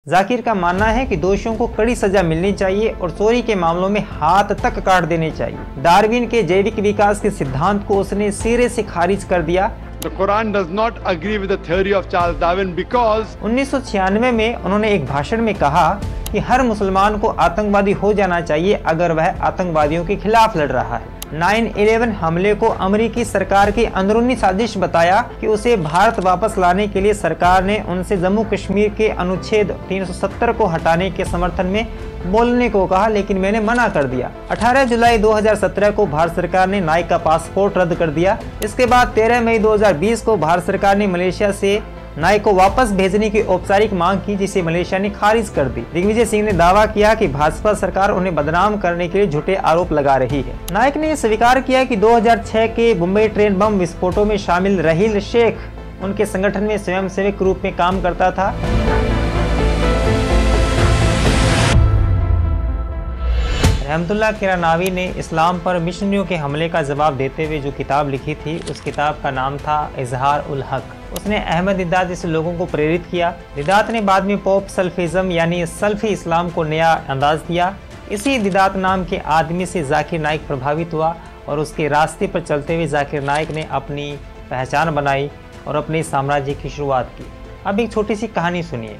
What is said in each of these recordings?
जाकिर का मानना है कि दोषियों को कड़ी सजा मिलनी चाहिए और चोरी के मामलों में हाथ तक काट देने चाहिए। डार्विन के जैविक विकास के सिद्धांत को उसने सिरे से खारिज कर दिया। The Quran does not agree with the theory of Charles Darwin because 1996 में उन्होंने एक भाषण में कहा कि हर मुसलमान को आतंकवादी हो जाना चाहिए अगर वह आतंकवादियों के खिलाफ लड़ रहा है। 9/11 हमले को अमेरिकी सरकार की अंदरूनी साजिश बताया कि उसे भारत वापस लाने के लिए सरकार ने उनसे जम्मू कश्मीर के अनुच्छेद 370 को हटाने के समर्थन में बोलने को कहा, लेकिन मैंने मना कर दिया। 18 जुलाई 2017 को भारत सरकार ने नाइक का पासपोर्ट रद्द कर दिया। इसके बाद 13 मई 2020 को भारत सरकार ने मलेशिया से नाइक को वापस भेजने की औपचारिक मांग की, जिसे मलेशिया ने खारिज कर दी। दिग्विजय सिंह ने दावा किया कि भाजपा सरकार उन्हें बदनाम करने के लिए झूठे आरोप लगा रही है। नाइक ने स्वीकार किया कि 2006 के मुंबई ट्रेन बम विस्फोटों में शामिल रहील शेख उनके संगठन में स्वयंसेवक के रूप में काम करता था। रहमतुल्लाह किरानावी ने इस्लाम पर मिशनरियों के हमले का जवाब देते हुए जो किताब लिखी थी, उस किताब का नाम था इजहार उल हक। उसने अहमद दिदात जैसे लोगों को प्रेरित किया। दिदात ने बाद में पॉप सल्फिज्म यानी सल्फी इस्लाम को नया अंदाज दिया। इसी दिदात नाम के आदमी से जाकिर नाइक प्रभावित हुआ और उसके रास्ते पर चलते हुए जाकिर नाइक ने अपनी पहचान बनाई और अपने साम्राज्य की शुरुआत की। अब एक छोटी सी कहानी सुनिए।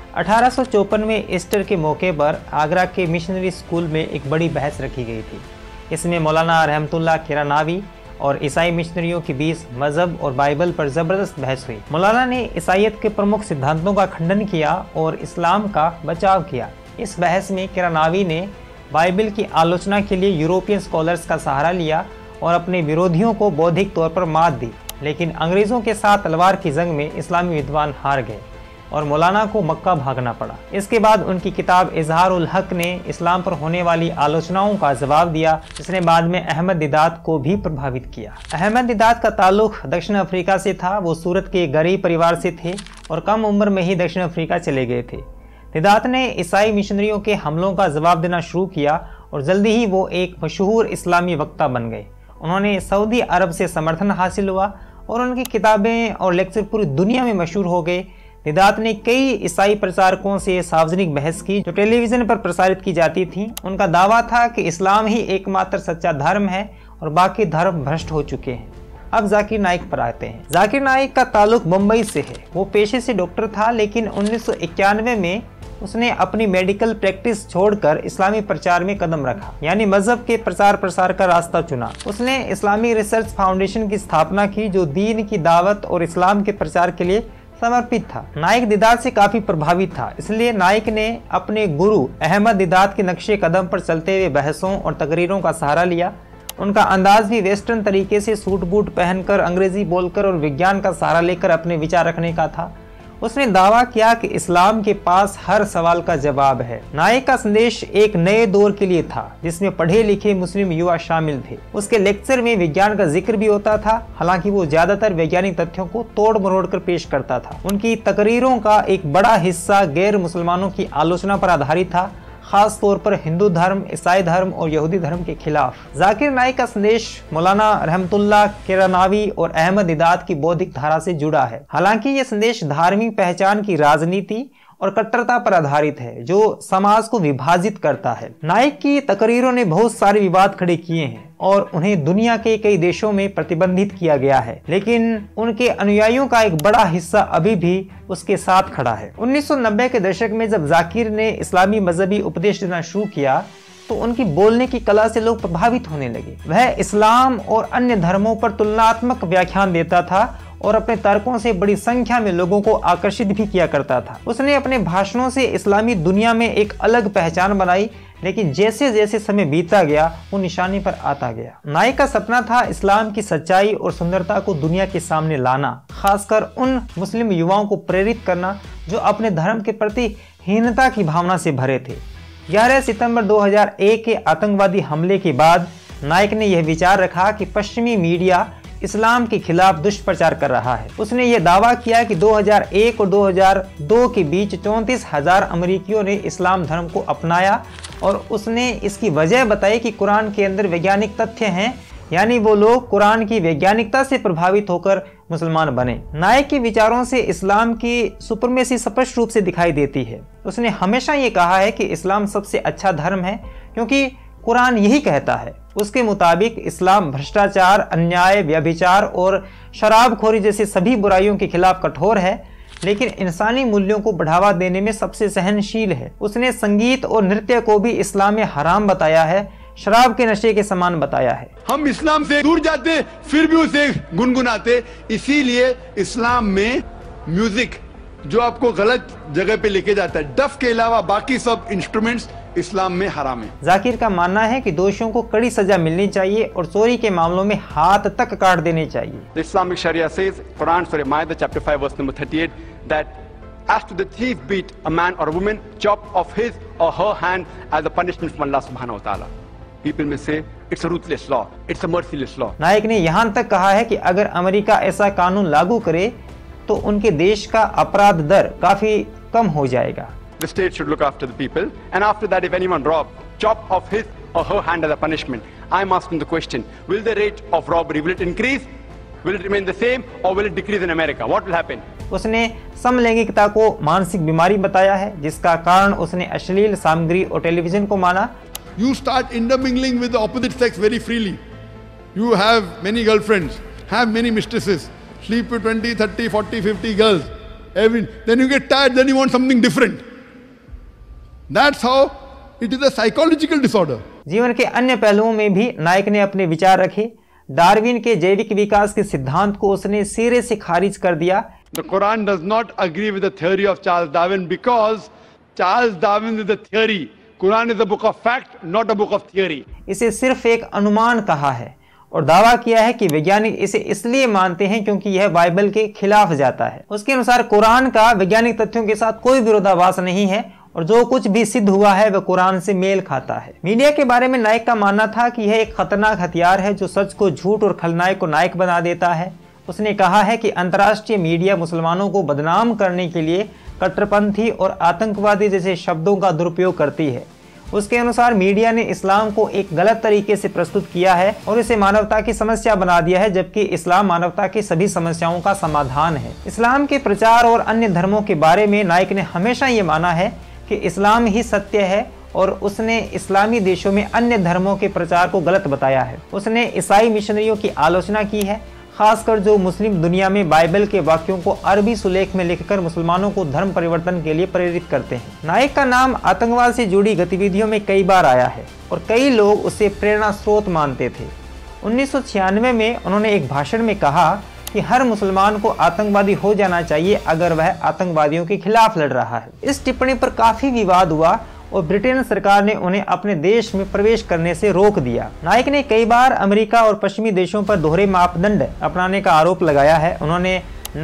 1854 में ईस्टर के मौके पर आगरा के मिशनरी स्कूल में एक बड़ी बहस रखी गई थी। इसमें मौलाना रहमतुल्लाह किरानावी और ईसाई मिशनरियों के बीच मजहब और बाइबल पर ज़बरदस्त बहस हुई। मौलाना ने ईसाईयत के प्रमुख सिद्धांतों का खंडन किया और इस्लाम का बचाव किया। इस बहस में किरानावी ने बाइबल की आलोचना के लिए यूरोपियन स्कॉलर्स का सहारा लिया और अपने विरोधियों को बौद्धिक तौर पर मात दी, लेकिन अंग्रेज़ों के साथ तलवार की जंग में इस्लामी विद्वान हार गए और मौलाना को मक्का भागना पड़ा। इसके बाद उनकी किताब इजहार उल हक ने इस्लाम पर होने वाली आलोचनाओं का जवाब दिया, जिसने बाद में अहमद दिदात को भी प्रभावित किया। अहमद दिदात का ताल्लुक दक्षिण अफ्रीका से था। वो सूरत के गरीब परिवार से थे और कम उम्र में ही दक्षिण अफ्रीका चले गए थे। दिदात ने ईसाई मिशनरियों के हमलों का जवाब देना शुरू किया और जल्दी ही वो एक मशहूर इस्लामी वक्ता बन गए। उन्होंने सऊदी अरब से समर्थन हासिल हुआ और उनकी किताबें और लेक्चर पूरी दुनिया में मशहूर हो गए। दिदात ने कई ईसाई प्रचारकों से सार्वजनिक बहस की जो टेलीविज़न पर प्रसारित की जाती थी। उनका दावा था कि इस्लाम ही एकमात्र सच्चा धर्म है और बाकी धर्म भ्रष्ट हो चुके हैं। अब जाकिर नाइक पर आते हैं। जाकिर नाइक का ताल्लुक मुंबई से है। वो पेशे से डॉक्टर था, लेकिन 1991 में उसने अपनी मेडिकल प्रैक्टिस छोड़कर इस्लामी प्रचार में कदम रखा, यानी मजहब के प्रचार प्रसार का रास्ता चुना। उसने इस्लामी रिसर्च फाउंडेशन की स्थापना की जो दीन की दावत और इस्लाम के प्रचार के लिए समर्पित था। नाइक दिदात से काफी प्रभावित था, इसलिए नाइक ने अपने गुरु अहमद दिदात के नक्शे कदम पर चलते हुए बहसों और तकरीरों का सहारा लिया। उनका अंदाज भी वेस्टर्न तरीके से सूट बूट पहनकर, अंग्रेजी बोलकर और विज्ञान का सहारा लेकर अपने विचार रखने का था। उसने दावा किया कि इस्लाम के पास हर सवाल का जवाब है। नाइक का संदेश एक नए दौर के लिए था जिसमें पढ़े लिखे मुस्लिम युवा शामिल थे। उसके लेक्चर में विज्ञान का जिक्र भी होता था, हालांकि वो ज्यादातर वैज्ञानिक तथ्यों को तोड़ मरोड़ कर पेश करता था। उनकी तकरीरों का एक बड़ा हिस्सा गैर मुसलमानों की आलोचना पर आधारित था, खास तौर पर हिंदू धर्म, ईसाई धर्म और यहूदी धर्म के खिलाफ। जाकिर नाइक का संदेश मौलाना रहमतुल्लाह किरानावी और अहमद दिदात की बौद्धिक धारा से जुड़ा है। हालांकि ये संदेश धार्मिक पहचान की राजनीति और कट्टरता पर आधारित है जो समाज को विभाजित करता है। नाइक की तकरीरों ने बहुत सारे विवाद खड़े किए हैं और उन्हें दुनिया के कई देशों में प्रतिबंधित किया गया है, लेकिन उनके अनुयायियों का एक बड़ा हिस्सा अभी भी उसके साथ खड़ा है। 1990 के दशक में जब जाकिर ने इस्लामी मजहबी उपदेश देना शुरू किया तो उनकी बोलने की कला से लोग प्रभावित होने लगे। वह इस्लाम और अन्य धर्मों पर तुलनात्मक व्याख्यान देता था और अपने तर्कों से बड़ी संख्या में लोगों को आकर्षित भी किया करता था। उसने अपने भाषणों से इस्लामी दुनिया में एक अलग पहचान बनाई, लेकिन जैसे जैसे समय बीतता गया वो निशाने पर आता गया। नाइक का सपना था इस्लाम की सच्चाई और सुंदरता को दुनिया के सामने लाना, खासकर उन मुस्लिम युवाओं को प्रेरित करना जो अपने धर्म के प्रति हीनता की भावना से भरे थे। 11 सितंबर 2001 के आतंकवादी हमले के बाद नाइक ने यह विचार रखा कि पश्चिमी मीडिया इस्लाम के खिलाफ दुष्प्रचार कर रहा है। उसने यह दावा किया कि 2001 और 2002 के बीच 34,000 अमेरिकियों ने इस्लाम धर्म को अपनाया और उसने इसकी वजह बताई कि कुरान के अंदर वैज्ञानिक तथ्य हैं, यानी वो लोग कुरान की वैज्ञानिकता से प्रभावित होकर मुसलमान बने। नाइक के विचारों से इस्लाम की सुपरमेसी स्पष्ट रूप से दिखाई देती है। उसने हमेशा ये कहा है कि इस्लाम सबसे अच्छा धर्म है क्योंकि कुरान यही कहता है। उसके मुताबिक इस्लाम भ्रष्टाचार, अन्याय, व्यभिचार और शराबखोरी जैसी सभी बुराइयों के खिलाफ कठोर है, लेकिन इंसानी मूल्यों को बढ़ावा देने में सबसे सहनशील है। उसने संगीत और नृत्य को भी इस्लाम में हराम बताया है, शराब के नशे के समान बताया है। हम इस्लाम से दूर जाते फिर भी उसे गुनगुनाते, इसीलिए इस्लाम में म्यूजिक जो आपको गलत जगह पे लेके जाता है, डफ के अलावा बाकी सब इंस्ट्रूमेंट्स इस्लाम में हराम है। जाकिर का मानना है कि दोषियों को कड़ी सजा मिलनी चाहिए और चोरी के मामलों में हाथ तक काट देने चाहिए। The Islamic Sharia says, Quran Surah Ma'idah chapter 5 verse number 38, that as to the thief beat a man or a woman, chop off his or her hand as a punishment from Allah subhanahu wa ta'ala. People may say it's a ruthless law, it's a merciless law. Naik ने यहाँ तक कहा है कि अगर America ऐसा कानून लागू करे तो उनके देश का अपराध दर काफी कम हो जाएगा। The state should look after the people, and after that, if anyone robs, chop off his or her hand as a punishment. I'm asking the question: will the rate of robbery increase? Will it remain the same, or will it decrease in America? What will happen? उसने समलैंगिकता को मानसिक बीमारी बताया है, जिसका कारण उसने अश्लील सामग्री और टेलीविजन को माना। You start intermingling with the opposite sex very freely. You have many girlfriends, have many mistresses, sleep with 20, 30, 40, 50 girls. Then you get tired, then you want something different. That's how it is a psychological disorder. जीवन के अन्य पहलुओं में भी नाइक ने अपने विचार रखे। डार्विन के जैविक विकास के सिद्धांत को उसने सिरे से खारिज कर दिया। The Quran does not agree with the theory of Charles Darwin because Charles Darwin is a theory. Quran is a book of fact, not a book of theory. इसे सिर्फ एक अनुमान कहा है और दावा किया है कि वैज्ञानिक इसे इसलिए मानते हैं क्योंकि यह बाइबल के खिलाफ जाता है। उसके अनुसार कुरान का वैज्ञानिक तथ्यों के साथ कोई विरोधाभास नहीं है और जो कुछ भी सिद्ध हुआ है वह कुरान से मेल खाता है। मीडिया के बारे में नाइक का मानना था कि यह एक खतरनाक हथियार है जो सच को झूठ और खलनायक को नायक बना देता है। उसने कहा है कि अंतर्राष्ट्रीय मीडिया मुसलमानों को बदनाम करने के लिए कट्टरपंथी और आतंकवादी जैसे शब्दों का दुरुपयोग करती है। उसके अनुसार मीडिया ने इस्लाम को एक गलत तरीके से प्रस्तुत किया है और इसे मानवता की समस्या बना दिया है, जबकि इस्लाम मानवता की सभी समस्याओं का समाधान है। इस्लाम के प्रचार और अन्य धर्मों के बारे में नाइक ने हमेशा ये माना है कि इस्लाम ही सत्य है और उसने इस्लामी देशों में अन्य धर्मों के प्रचार को गलत बताया है। उसने ईसाई मिशनरियों की आलोचना की है, खासकर जो मुस्लिम दुनिया में बाइबल के वाक्यों को अरबी सुलेख में लिखकर मुसलमानों को धर्म परिवर्तन के लिए प्रेरित करते हैं। नाइक का नाम आतंकवाद से जुड़ी गतिविधियों में कई बार आया है और कई लोग उसे प्रेरणा स्रोत मानते थे। 1996 में उन्होंने एक भाषण में कहा कि हर मुसलमान को आतंकवादी हो जाना चाहिए अगर वह आतंकवादियों के खिलाफ लड़ रहा है। इस टिप्पणी पर काफी विवाद हुआ और ब्रिटेन सरकार ने उन्हें अपने देश में प्रवेश करने से रोक दिया। नाइक ने कई बार अमेरिका और पश्चिमी देशों पर दोहरे मापदंड अपनाने का आरोप लगाया है। उन्होंने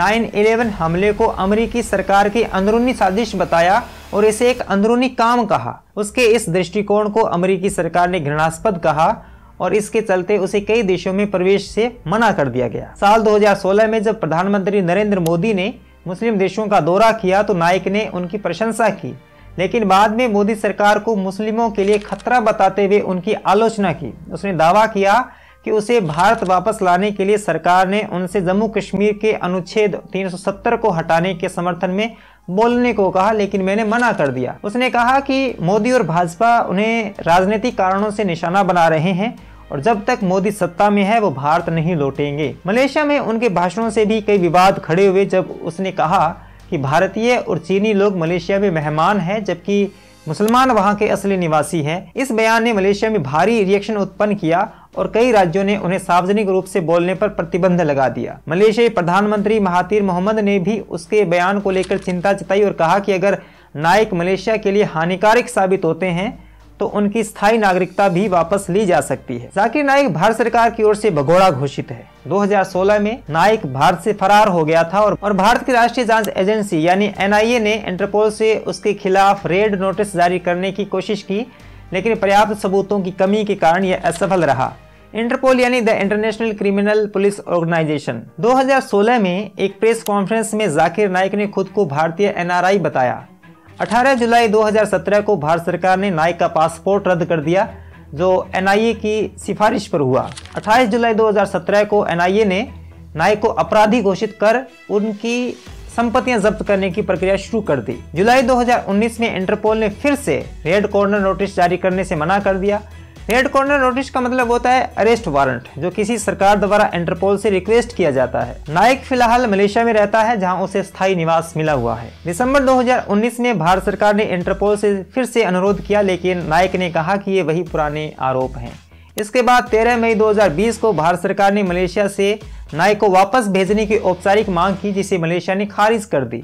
9/11 हमले को अमेरिकी सरकार की अंदरूनी साजिश बताया और इसे एक अंदरूनी काम कहा। उसके इस दृष्टिकोण को अमेरिकी सरकार ने घृणास्पद कहा और इसके चलते उसे कई देशों में प्रवेश से मना कर दिया गया। साल 2016 में जब प्रधानमंत्री नरेंद्र मोदी ने मुस्लिम देशों का दौरा किया तो नाइक ने उनकी प्रशंसा की, लेकिन बाद में मोदी सरकार को मुस्लिमों के लिए खतरा बताते हुए उनकी आलोचना की। उसने दावा किया कि उसे भारत वापस लाने के लिए सरकार ने उनसे जम्मू कश्मीर के अनुच्छेद 370 को हटाने के समर्थन में बोलने को कहा, लेकिन मैंने मना कर दिया। उसने कहा कि मोदी और भाजपा उन्हें राजनीतिक कारणों से निशाना बना रहे हैं और जब तक मोदी सत्ता में है वो भारत नहीं लौटेंगे। मलेशिया में उनके भाषणों से भी कई विवाद खड़े हुए जब उसने कहा कि भारतीय और चीनी लोग मलेशिया में मेहमान हैं जबकि मुसलमान वहां के असली निवासी हैं। इस बयान ने मलेशिया में भारी रिएक्शन उत्पन्न किया और कई राज्यों ने उन्हें सार्वजनिक रूप से बोलने पर प्रतिबंध लगा दिया। मलेशियाई प्रधानमंत्री महातिर मोहम्मद ने भी उसके बयान को लेकर चिंता जताई और कहा कि अगर नाइक मलेशिया के लिए हानिकारक साबित होते हैं तो उनकी स्थायी नागरिकता भी वापस ली जा सकती है। जाकिर नाइक भारत सरकार की ओर से भगोड़ा घोषित है। 2016 में नाइक भारत से फरार हो गया था और भारत की राष्ट्रीय जांच एजेंसी यानी NIA ने इंटरपोल से उसके खिलाफ रेड नोटिस जारी करने की कोशिश की, लेकिन पर्याप्त सबूतों की कमी के कारण यह असफल रहा। इंटरपोल यानी the International Criminal Police Organisation 2016 में एक प्रेस कॉन्फ्रेंस में जाकिर नाइक ने खुद को भारतीय NRI बताया। 18 जुलाई 2017 को भारत सरकार ने नाइक का पासपोर्ट रद्द कर दिया जो NIA की सिफारिश पर हुआ। 28 जुलाई 2017 को NIA ने नायक को अपराधी घोषित कर उनकी संपत्तियां जब्त करने की प्रक्रिया शुरू कर दी। जुलाई 2019 में इंटरपोल ने फिर से रेड कॉर्नर नोटिस जारी करने से मना कर दिया। रेड कॉर्नर नोटिस का मतलब होता है अरेस्ट वारंट, जो किसी सरकार द्वारा इंटरपोल से रिक्वेस्ट किया जाता है। नायक फिलहाल मलेशिया में रहता है, जहां उसे स्थायी निवास मिला हुआ है। दिसंबर 2019 में भारत सरकार ने इंटरपोल से फिर से अनुरोध किया, लेकिन नायक ने कहा कि ये वही पुराने आरोप हैं। इसके बाद 13 मई 2020 को भारत सरकार ने मलेशिया से नायक को वापस भेजने की औपचारिक मांग की, जिसे मलेशिया ने खारिज कर दी।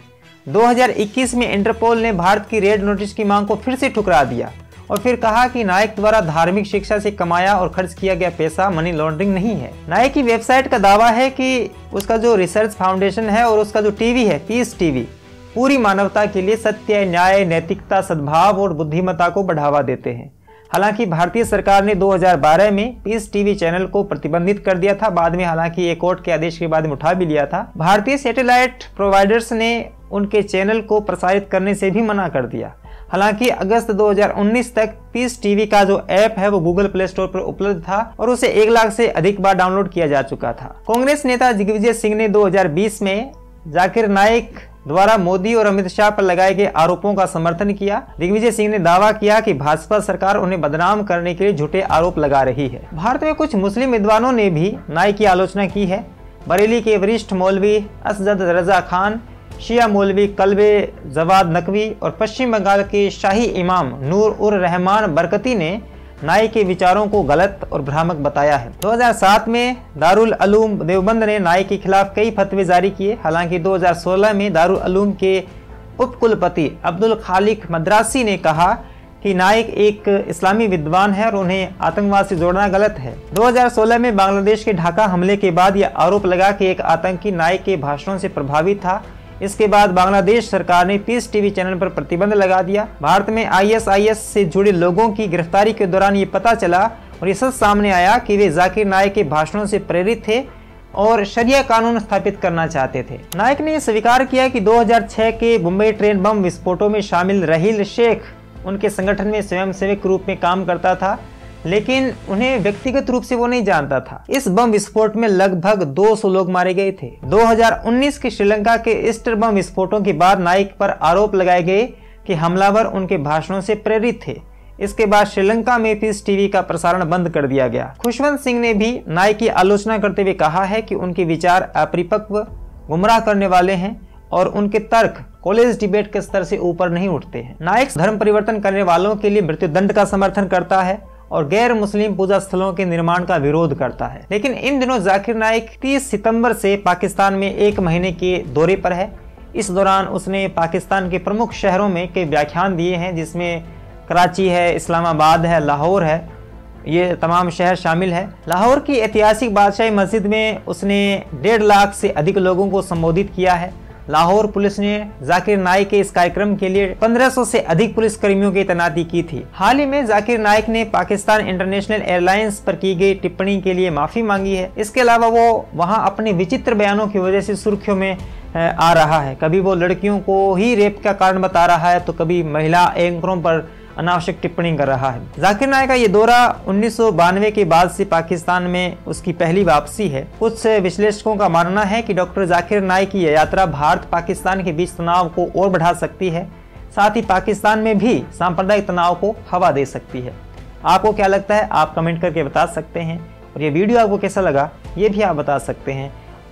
2021 में इंटरपोल ने भारत की रेड नोटिस की मांग को फिर से ठुकरा दिया और फिर कहा कि नायक द्वारा धार्मिक शिक्षा से कमाया और खर्च किया गया पैसा मनी लॉन्ड्रिंग नहीं है। नायक की वेबसाइट का दावा है कि उसका जो रिसर्च फाउंडेशन है और उसका जो टीवी है पीस टीवी, पूरी मानवता के लिए सत्य, न्याय, नैतिकता, सद्भाव और बुद्धिमत्ता को बढ़ावा देते हैं। हालांकि भारतीय सरकार ने 2012 में पीस टीवी चैनल को प्रतिबंधित कर दिया था। बाद में हालांकि ये कोर्ट के आदेश के बाद में उठा भी लिया था। भारतीय सैटेलाइट प्रोवाइडर्स ने उनके चैनल को प्रसारित करने से भी मना कर दिया। हालांकि अगस्त 2019 तक पीस टीवी का जो ऐप है वो गूगल प्ले स्टोर पर उपलब्ध था और उसे 1 लाख से अधिक बार डाउनलोड किया जा चुका था। कांग्रेस नेता दिग्विजय सिंह ने 2020 में जाकिर नाइक द्वारा मोदी और अमित शाह पर लगाए गए आरोपों का समर्थन किया। दिग्विजय सिंह ने दावा किया कि भाजपा सरकार उन्हें बदनाम करने के लिए झूठे आरोप लगा रही है। भारत में कुछ मुस्लिम विद्वानों ने भी नाइक की आलोचना की है। बरेली के वरिष्ठ मौलवी असद रजा खान, शिया मौलवी कल्बे जवाद नकवी और पश्चिम बंगाल के शाही इमाम नूर उर रहमान बरकती ने नाइक के विचारों को गलत और भ्रामक बताया है। 2007 में दारुल उलूम देवबंद ने नाइक के खिलाफ कई फतवे जारी किए। हालांकि 2016 में दारुल उलूम के उपकुलपति अब्दुल खालिक मद्रासी ने कहा कि नाइक एक इस्लामी विद्वान है और उन्हें आतंकवाद से जोड़ना गलत है। 2016 में बांग्लादेश के ढाका हमले के बाद यह आरोप लगा कि एक आतंकी नाइक के भाषणों से प्रभावित था। इसके बाद बांग्लादेश सरकार ने पीस टीवी चैनल पर प्रतिबंध लगा दिया। भारत में ISIS से जुड़े लोगों की गिरफ्तारी के दौरान ये पता चला और ये सच सामने आया कि वे जाकिर नाइक के भाषणों से प्रेरित थे और शरिया कानून स्थापित करना चाहते थे। नाइक ने स्वीकार किया कि 2006 के मुंबई ट्रेन बम विस्फोटों में शामिल रहील शेख उनके संगठन में स्वयंसेवक रूप में काम करता था, लेकिन उन्हें व्यक्तिगत रूप से वो नहीं जानता था। इस बम विस्फोट में लगभग 200 लोग मारे गए थे। 2019 के श्रीलंका के ईस्टर बम विस्फोटों के बाद नाइक पर आरोप लगाए गए कि हमलावर उनके भाषणों से प्रेरित थे। इसके बाद श्रीलंका में पीस टीवी का प्रसारण बंद कर दिया गया। खुशवंत सिंह ने भी नाइक की आलोचना करते हुए कहा है कि उनके विचार अपरिपक्व, गुमराह करने वाले हैं और उनके तर्क कॉलेज डिबेट के स्तर से ऊपर नहीं उठते हैं। नाइक धर्म परिवर्तन करने वालों के लिए मृत्युदंड का समर्थन करता है और गैर मुस्लिम पूजा स्थलों के निर्माण का विरोध करता है। लेकिन इन दिनों जाकिर नाइक 30 सितंबर से पाकिस्तान में 1 महीने के दौरे पर है। इस दौरान उसने पाकिस्तान के प्रमुख शहरों में कई व्याख्यान दिए हैं, जिसमें कराची है, इस्लामाबाद है, लाहौर है, ये तमाम शहर शामिल है। लाहौर की ऐतिहासिक बादशाही मस्जिद में उसने 1.5 लाख से अधिक लोगों को संबोधित किया है। लाहौर पुलिस ने जाकिर नाइक के इस कार्यक्रम के लिए 1500 से अधिक पुलिस कर्मियों की तैनाती की थी। हाल ही में जाकिर नाइक ने पाकिस्तान इंटरनेशनल एयरलाइंस पर की गई टिप्पणी के लिए माफी मांगी है। इसके अलावा वो वहां अपने विचित्र बयानों की वजह से सुर्खियों में आ रहा है। कभी वो लड़कियों को ही रेप का कारण बता रहा है तो कभी महिला एंकरों पर अनावश्यक टिप्पणी कर रहा है। जाकिर नाइक का ये दौरा 1992 के बाद से पाकिस्तान में उसकी पहली वापसी है। कुछ विश्लेषकों का मानना है कि डॉक्टर जाकिर नाइक की यह यात्रा भारत पाकिस्तान के बीच तनाव को और बढ़ा सकती है, साथ ही पाकिस्तान में भी सांप्रदायिक तनाव को हवा दे सकती है। आपको क्या लगता है, आप कमेंट करके बता सकते हैं। और ये वीडियो आपको कैसा लगा ये भी आप बता सकते हैं।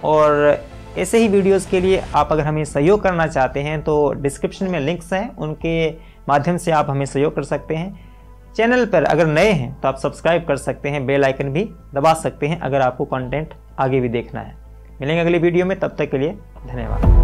और ऐसे ही वीडियोस के लिए आप अगर हमें सहयोग करना चाहते हैं तो डिस्क्रिप्शन में लिंक्स हैं, उनके माध्यम से आप हमें सहयोग कर सकते हैं। चैनल पर अगर नए हैं तो आप सब्सक्राइब कर सकते हैं, बेल आइकन भी दबा सकते हैं अगर आपको कंटेंट आगे भी देखना है। मिलेंगे अगली वीडियो में, तब तक के लिए धन्यवाद।